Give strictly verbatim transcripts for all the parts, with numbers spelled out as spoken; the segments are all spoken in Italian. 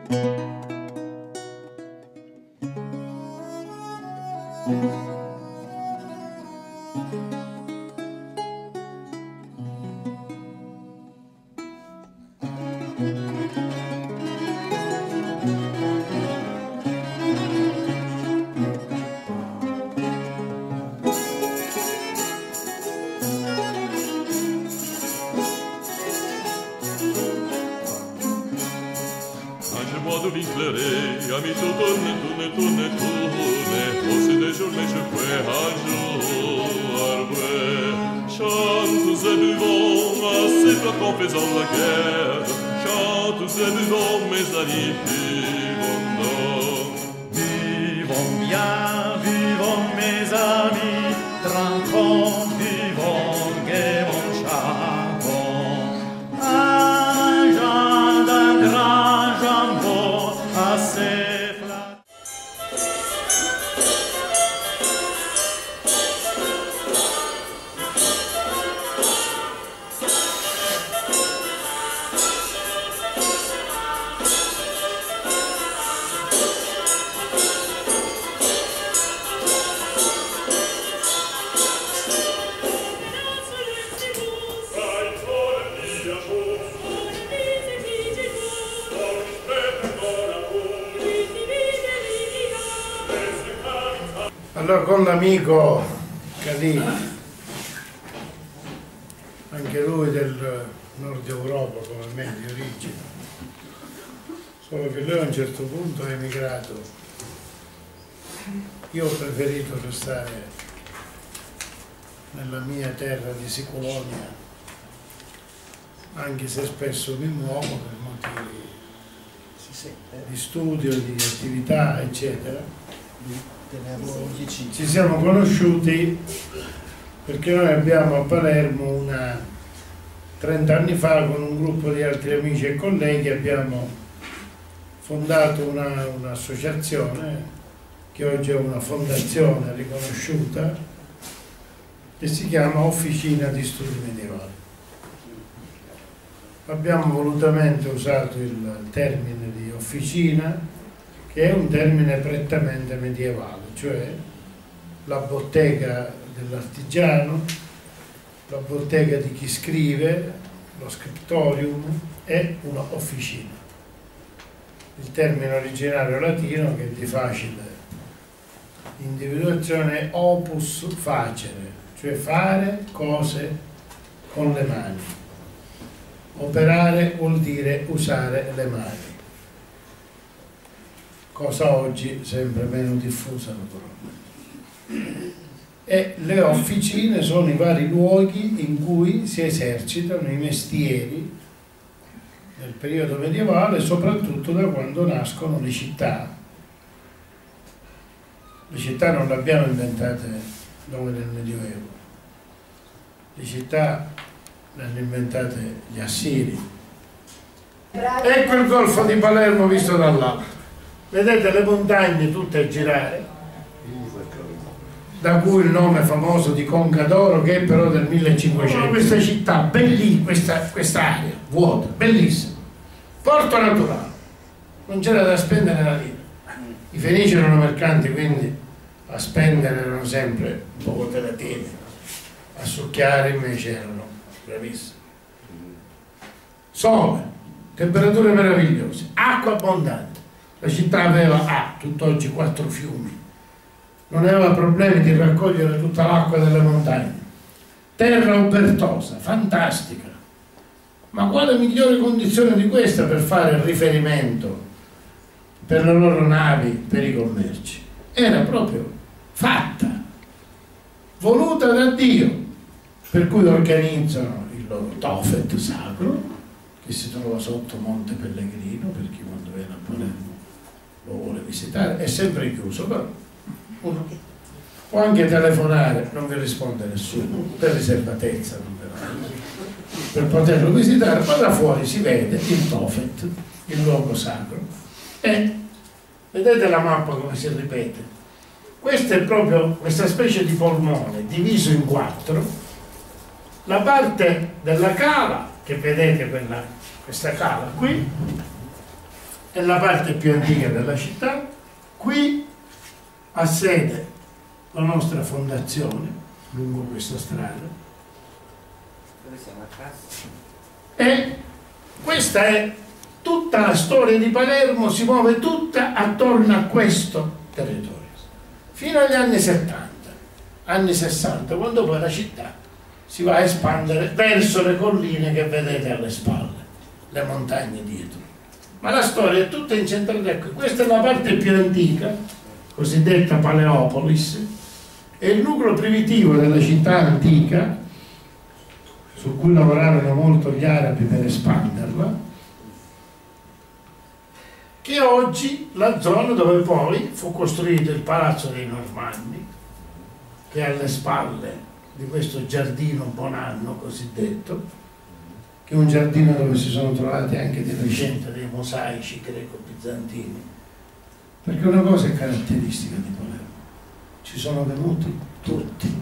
De vincleré, ami tout tourne, tourne, tourne, tourne, aussi des journées je peux un jour arbrer. Chantons et buvons, assez flottant faisant la guerre, chantons et buvons, mes amis, vivons donc. Vivons bien, vivons mes amis, trinquons, vivons, gaiement, chantons. Un genre d'un grand jambon, assez flat. Allora con l'amico Calì, anche lui del nord Europa come me di origine, solo che lui a un certo punto è emigrato. Io ho preferito restare nella mia terra di Sicolonia, anche se spesso mi muovo per motivi di studio, di attività, eccetera. Ci siamo conosciuti perché noi abbiamo a Palermo una trenta anni fa con un gruppo di altri amici e colleghi abbiamo fondato un'associazione una che oggi è una fondazione riconosciuta che si chiama Officina di Studi Medievali. Abbiamo volutamente usato il termine di officina, che è un termine prettamente medievale, cioè la bottega dell'artigiano, la bottega di chi scrive, lo scriptorium, è una officina. Il termine originario latino, che è di facile individuazione, è opus facere, cioè fare cose con le mani. Operare vuol dire usare le mani. Cosa oggi sempre meno diffusa naturalmente. E le officine sono i vari luoghi in cui si esercitano i mestieri nel periodo medievale, soprattutto da quando nascono le città. Le città non le abbiamo inventate noi nel Medioevo, le città le hanno inventate gli Assiri. Ecco il golfo di Palermo visto da là. Vedete le montagne tutte a girare, da cui il nome famoso di Conca d'Oro, che è però del millecinquecento. Questa città, bellissima, questa quest'area vuota, bellissima, porto naturale, non c'era da spendere la lira. I fenici erano mercanti, quindi a spendere erano sempre un po' operativi, a succhiare invece erano bravissimi. Sole, temperature meravigliose, acqua abbondante. La città aveva, ah, tutt'oggi quattro fiumi, non aveva problemi di raccogliere tutta l'acqua delle montagne. Terra obertosa, fantastica. Ma quale migliore condizione di questa per fare riferimento per le loro navi, per i commerci? Era proprio fatta, voluta da Dio, per cui organizzano il loro Tofet sacro, che si trova sotto Monte Pellegrino, per chi quando viene a Palermo lo vuole visitare, è sempre chiuso, però uno può anche telefonare, non vi risponde nessuno, per riservatezza, non per, per poterlo visitare, ma da fuori si vede il Tofet, il luogo sacro, e vedete la mappa come si ripete. Questa è proprio questa specie di polmone diviso in quattro, la parte della cala, che vedete quella, questa cala qui, è la parte più antica della città. Qui ha sede la nostra fondazione lungo questa strada. Dove siamo a casa? E questa è tutta la storia di Palermo, si muove tutta attorno a questo territorio fino agli anni settanta, anni sessanta, quando poi la città si va a espandere verso le colline che vedete alle spalle, le montagne dietro. Ma la storia è tutta incentrata qui. Questa è la parte più antica, cosiddetta Paleopolis, è il nucleo primitivo della città antica, su cui lavorarono molto gli arabi per espanderla, che oggi la zona dove poi fu costruito il Palazzo dei Normanni, che è alle spalle di questo giardino Bonanno cosiddetto, che è un giardino dove si sono trovati anche di recente dei mosaici greco-bizantini, perché una cosa è caratteristica di Palermo: ci sono venuti tutti.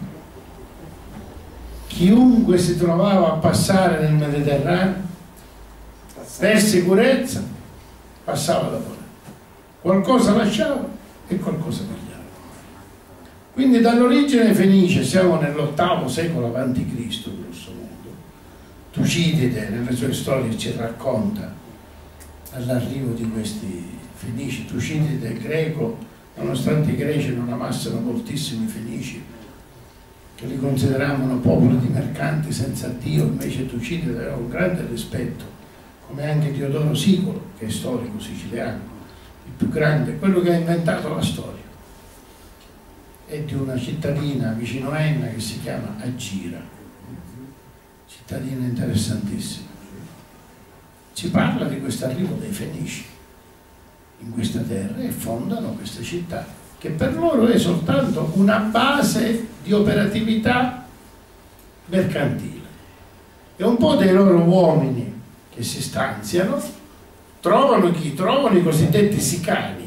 Chiunque si trovava a passare nel Mediterraneo per sicurezza passava da Palermo, qualcosa lasciava e qualcosa tagliava. Quindi dall'origine fenice, siamo nell'ottavo secolo avanti Cristo, grosso modo. Tucidide nelle sue storie ci racconta all'arrivo di questi fenici. Tucidide greco, nonostante i greci non amassero moltissimo i fenici, che li consideravano popoli di mercanti senza Dio, invece Tucidide aveva un grande rispetto, come anche Diodoro Sicolo, che è storico siciliano, il più grande, quello che ha inventato la storia. È di una cittadina vicino Enna che si chiama Agira, cittadina interessantissima. Ci parla di questo arrivo dei Fenici in questa terra e fondano questa città, che per loro è soltanto una base di operatività mercantile. E un po' dei loro uomini che si stanziano trovano chi? Trovano i cosiddetti sicani.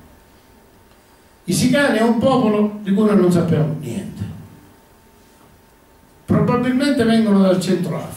I sicani è un popolo di cui noi non sappiamo niente. Probabilmente vengono dal Centro Africa.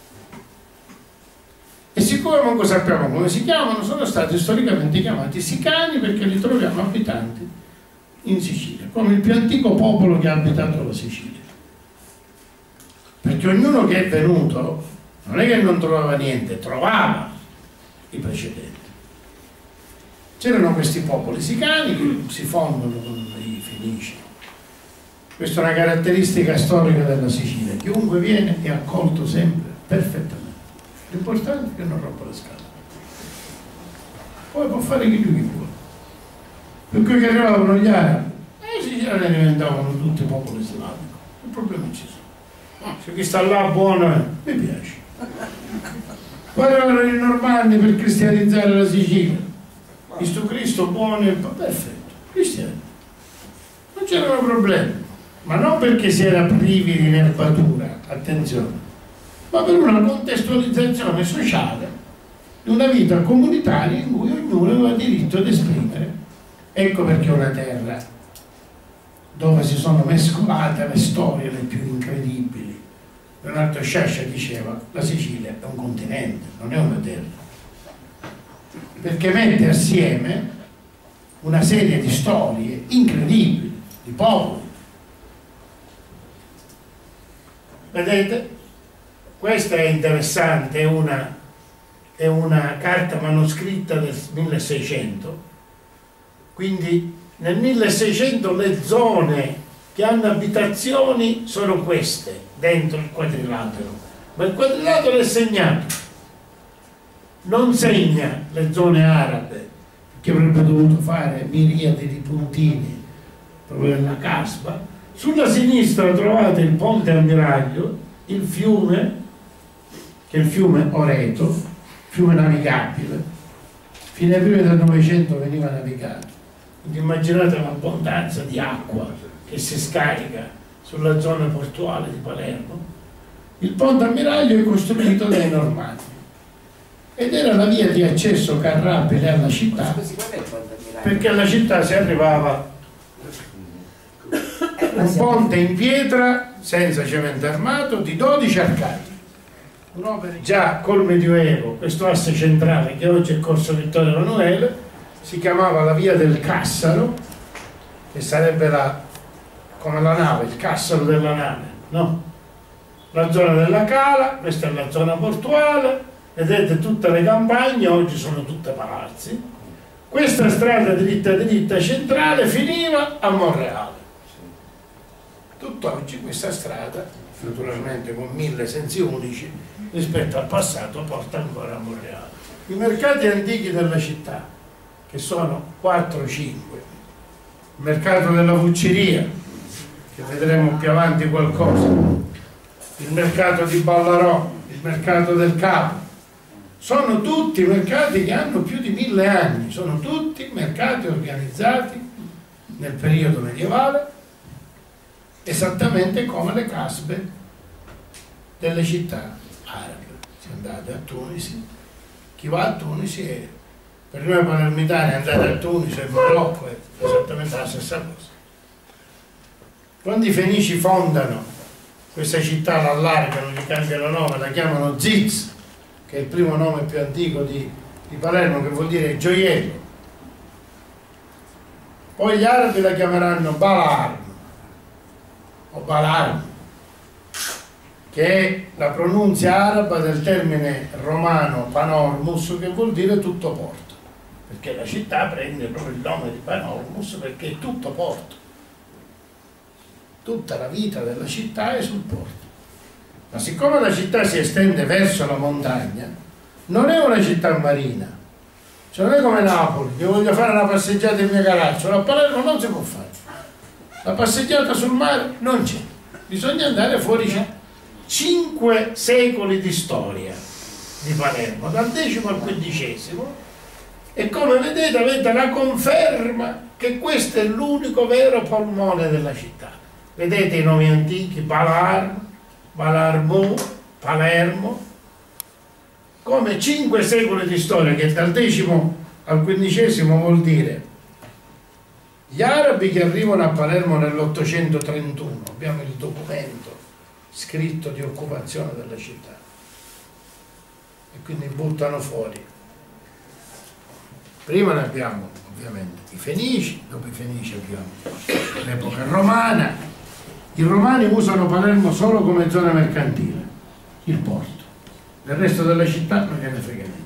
E siccome non sappiamo come si chiamano, sono stati storicamente chiamati sicani perché li troviamo abitanti in Sicilia, come il più antico popolo che ha abitato la Sicilia. Perché ognuno che è venuto non è che non trovava niente, trovava i precedenti. C'erano questi popoli sicani che si fondono con i Fenici. Questa è una caratteristica storica della Sicilia: chiunque viene è accolto sempre perfettamente. L'importante è che non rompa le scale. Poi può fare chi lui vuole. Per cui che arrivavano gli arabi, e i siciliani diventavano tutti popoli islamici. Il problema ci sono. Se chi sta là buono è, mi piace. Poi arrivavano i normanni per cristianizzare la Sicilia. Cristo Cristo buono e perfetto, cristiani. Non c'erano problemi, ma non perché si era privi di nervatura, attenzione, ma per una contestualizzazione sociale di una vita comunitaria in cui ognuno aveva diritto ad esprimere. Ecco perché una terra dove si sono mescolate le storie le più incredibili. Leonardo Sciascia diceva: la Sicilia è un continente, non è una terra, perché mette assieme una serie di storie incredibili, di popoli. Vedete? Questa è interessante, è una, è una carta manoscritta del milleseicento, quindi nel milleseicento le zone che hanno abitazioni sono queste, dentro il quadrilatero, ma il quadrilatero è segnato, non segna le zone arabe, che avrebbe dovuto fare miriadi di puntini proprio nella caspa. Sulla sinistra trovate il ponte ammiraglio, il fiume, che è il fiume Oreto, fiume navigabile, fino ai primi del Novecento veniva navigato. Quindi immaginate l'abbondanza di acqua che si scarica sulla zona portuale di Palermo. Il ponte ammiraglio è costruito dai Normanni ed era la via di accesso carrabile alla città, perché alla città si arrivava un ponte in pietra senza cemento armato di dodici arcate, un'opera già col Medioevo, questo asse centrale che oggi è Corso Vittorio Emanuele, si chiamava la via del Cassaro, che sarebbe la, come la nave, il cassaro della nave, no? La zona della cala, questa è la zona portuale, vedete tutte le campagne, oggi sono tutte palazzi. Questa strada dritta dritta centrale finiva a Monreale. Tutt'oggi questa strada, naturalmente con mille sensi unici, rispetto al passato porta ancora a Monreale. I mercati antichi della città, che sono quattro cinque, il mercato della Vucceria, che vedremo più avanti qualcosa, il mercato di Ballarò, il mercato del Capo, sono tutti mercati che hanno più di mille anni, sono tutti mercati organizzati nel periodo medievale, esattamente come le casbe delle città arabe. Se andate a Tunisi, chi va a Tunisi è, per noi palermitani andate a Tunisi e Marocco è esattamente la stessa cosa. Quando i Fenici fondano questa città, la allargano, gli cambiano nome, la chiamano Ziz, che è il primo nome più antico di, di Palermo, che vuol dire gioiello. Poi gli arabi la chiameranno Balarm o Balarm, che è la pronunzia araba del termine romano Panormus, che vuol dire tutto porto, perché la città prende proprio il nome di Panormus perché è tutto porto. Tutta la vita della città è sul porto. Ma siccome la città si estende verso la montagna, non è una città marina, cioè non è come Napoli, che voglio fare una passeggiata in via Caracciolo, a Palermo non si può fare, la passeggiata sul mare non c'è, bisogna andare fuori. C'è cinque secoli di storia di Palermo, dal decimo al quindicesimo, e come vedete avete la conferma che questo è l'unico vero polmone della città. Vedete i nomi antichi, Balarm, Balarmo, Palermo, come cinque secoli di storia, che dal decimo al quindicesimo vuol dire gli arabi che arrivano a Palermo nell'ottocentotrentuno, abbiamo il documento scritto di occupazione della città, e quindi buttano fuori. Prima ne abbiamo ovviamente i Fenici, dopo i Fenici abbiamo l'epoca romana. I romani usano Palermo solo come zona mercantile, il porto, del resto della città non gliene frega niente,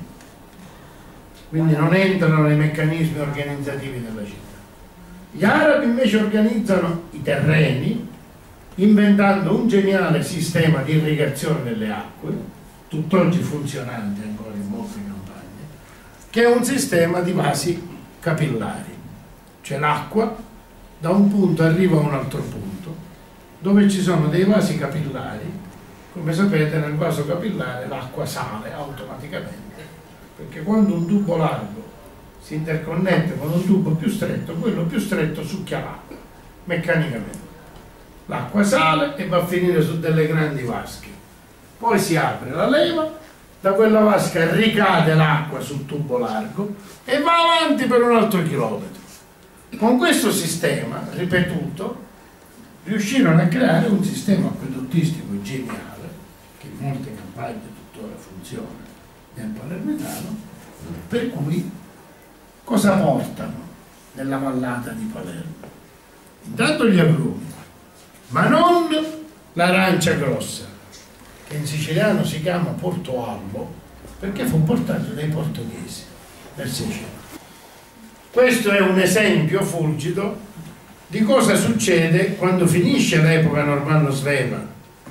quindi non entrano nei meccanismi organizzativi della città. Gli arabi invece organizzano i terreni inventando un geniale sistema di irrigazione delle acque, tutt'oggi funzionante ancora in molte campagne, che è un sistema di vasi capillari, cioè l'acqua da un punto arriva a un altro punto, dove ci sono dei vasi capillari. Come sapete, nel vaso capillare l'acqua sale automaticamente, perché quando un tubo largo si interconnette con un tubo più stretto, quello più stretto succhia l'acqua meccanicamente. L'acqua sale e va a finire su delle grandi vasche, poi si apre la leva, da quella vasca ricade l'acqua sul tubo largo e va avanti per un altro chilometro. Con questo sistema ripetuto riuscirono a creare un sistema acquedottistico geniale, che in molte campagne tuttora funziona nel palermitano, per cui cosa portano nella vallata di Palermo? Intanto gli agrumi, ma non l'arancia grossa, che in siciliano si chiama portoalbo, perché fu portato dai portoghesi nel Seicento. Questo è un esempio fulgido di cosa succede quando finisce l'epoca normanno-sveva,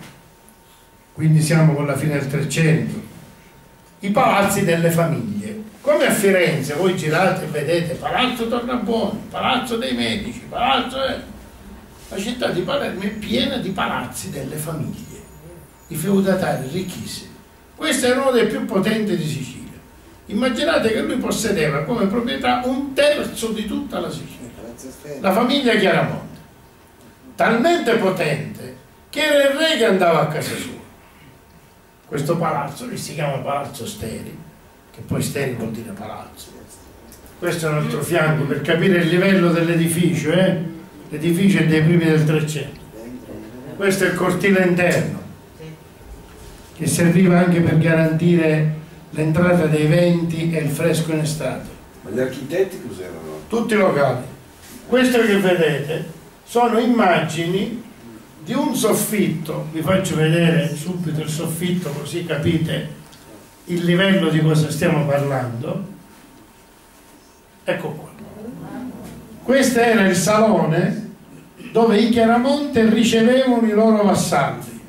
quindi siamo con la fine del Trecento, i palazzi delle famiglie. Come a Firenze, voi girate e vedete Palazzo Tornabuoni, Palazzo dei Medici, Palazzo... Eh. La città di Palermo è piena di palazzi delle famiglie, i feudatari ricchissimi. Questo era uno dei più potenti di Sicilia. Immaginate che lui possedeva come proprietà un terzo di tutta la Sicilia. La famiglia Chiaramonte, talmente potente che era il re che andava a casa sua. Questo palazzo, che si chiama Palazzo Steri, che poi Steri vuol dire palazzo. Questo è un altro fianco per capire il livello dell'edificio, eh? L'edificio è dei primi del Trecento. Questo è il cortile interno, che serviva anche per garantire l'entrata dei venti e il fresco in estate. Ma gli architetti cos'erano? Tutti locali. Questo che vedete sono immagini di un soffitto, vi faccio vedere subito il soffitto così capite il livello di cosa stiamo parlando. Ecco qua. Questo era il salone dove i Chiaramonte ricevevano i loro vassalli.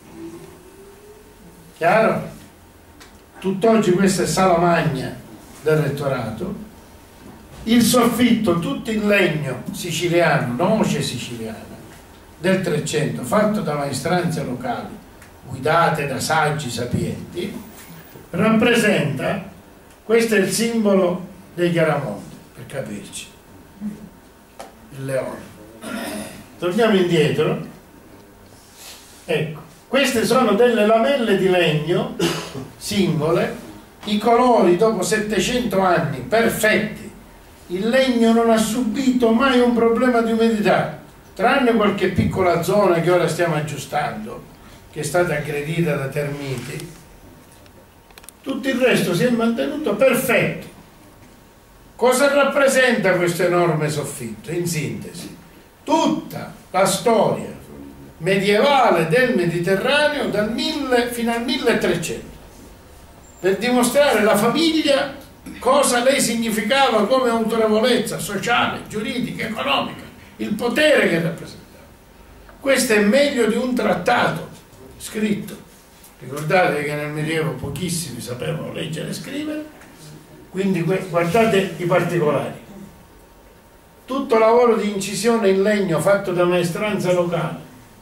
Chiaro? Tutt'oggi questa è sala magna del rettorato. Il soffitto tutto in legno siciliano, noce siciliana del Trecento, fatto da maestranze locali guidate da saggi sapienti, rappresenta, questo è il simbolo dei Chiaramonte, per capirci, il leone. Torniamo indietro. Ecco, queste sono delle lamelle di legno singole, i colori dopo settecento anni perfetti. Il legno non ha subito mai un problema di umidità, tranne qualche piccola zona che ora stiamo aggiustando, che è stata aggredita da termiti. Tutto il resto si è mantenuto perfetto. Cosa rappresenta questo enorme soffitto? In sintesi, tutta la storia medievale del Mediterraneo dal mille fino al milletrecento, per dimostrare la famiglia, cosa lei significava come autorevolezza sociale, giuridica, economica, il potere che rappresentava. Questo è meglio di un trattato scritto. Ricordate che nel Medioevo pochissimi sapevano leggere e scrivere, quindi guardate i particolari. Tutto lavoro di incisione in legno fatto da maestranza locale.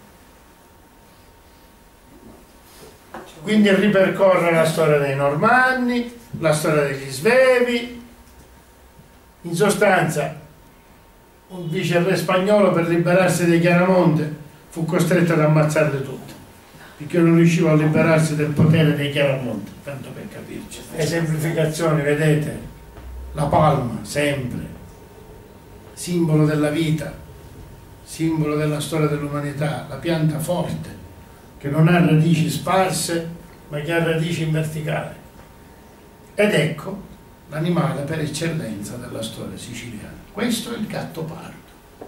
Quindi ripercorre la storia dei Normanni, la storia degli Svevi. In sostanza, un viceré spagnolo per liberarsi dei Chiaramonte fu costretto ad ammazzarle tutte, perché non riusciva a liberarsi del potere dei Chiaramonte, tanto per capirci. Esemplificazioni, vedete? La palma, sempre, simbolo della vita, simbolo della storia dell'umanità, la pianta forte, che non ha radici sparse, ma che ha radici in verticale. Ed ecco l'animale per eccellenza della storia siciliana. Questo è il Gattopardo.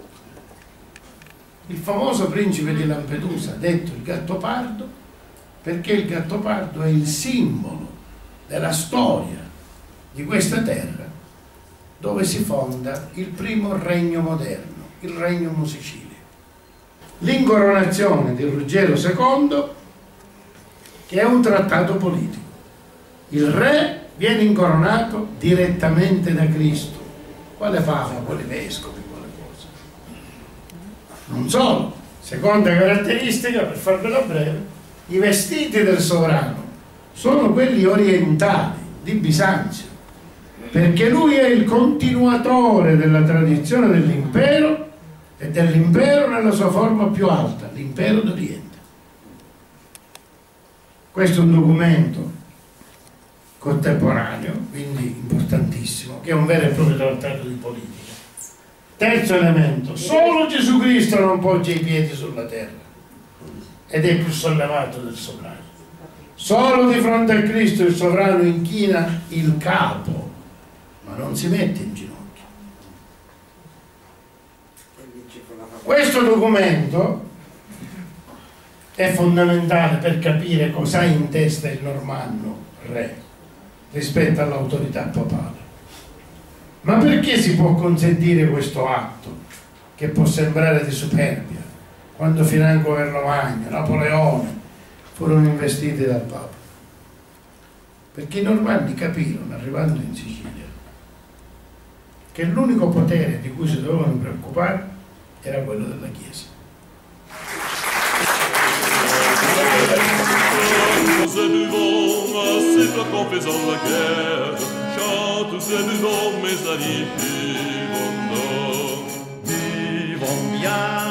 Il famoso principe di Lampedusa ha detto il Gattopardo perché il Gattopardo è il simbolo della storia di questa terra dove si fonda il primo regno moderno, il regno Musicilia. L'incoronazione di Ruggero secondo, che è un trattato politico. Il re viene incoronato direttamente da Cristo. Quale fama, quali vescovi, quale cosa. Non solo, seconda caratteristica, per farvela breve, i vestiti del sovrano sono quelli orientali di Bisanzio, perché lui è il continuatore della tradizione dell'impero e dell'impero nella sua forma più alta, l'impero d'Oriente. Questo è un documento contemporaneo, quindi importantissimo, che è un vero e proprio trattato di politica. Terzo elemento, solo Gesù Cristo non poggia i piedi sulla terra ed è più sollevato del sovrano. Solo di fronte a Cristo il sovrano inchina il capo, ma non si mette in ginocchio. Questo documento è fondamentale per capire cosa ha in testa il normanno re rispetto all'autorità papale. Ma perché si può consentire questo atto che può sembrare di superbia quando Financo Carlomagno, Napoleone furono investiti dal Papa? Perché i normanni capirono, arrivando in Sicilia, che l'unico potere di cui si dovevano preoccupare era quello della Chiesa. Chante et buvons à ces flacons faisant la guerre. Chante et buvons, mes amis, vivons donc. Vivons bien.